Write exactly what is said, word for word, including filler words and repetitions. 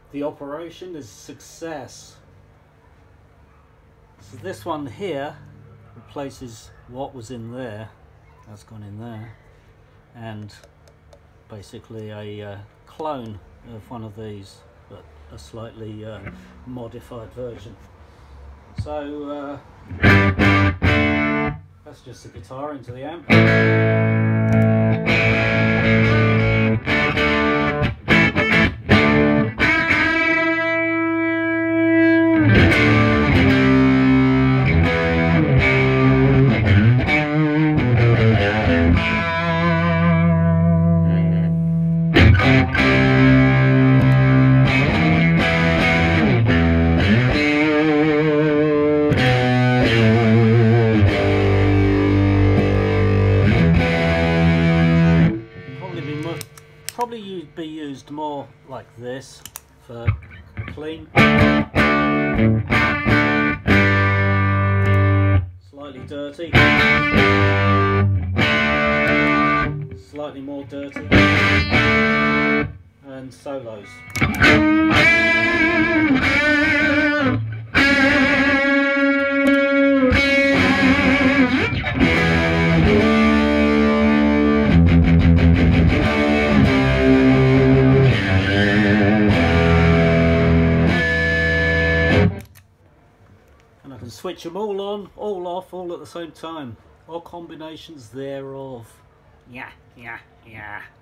the operation is a success. So this one here replaces what was in there, that's gone in there, and basically a uh, clone of one of these, but a slightly uh, modified version. So uh, that's just the guitar into the amp. Probably you'd be used more like this for clean, slightly dirty, slightly more dirty, and solos. And I can switch them all on, all off, all at the same time, or combinations thereof. Yeah, yeah, yeah.